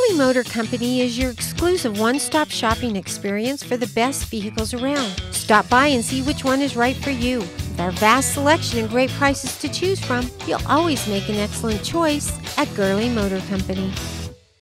Gurley Motor Company is your exclusive one-stop shopping experience for the best vehicles around. Stop by and see which one is right for you. With our vast selection and great prices to choose from, you'll always make an excellent choice at Gurley Motor Company.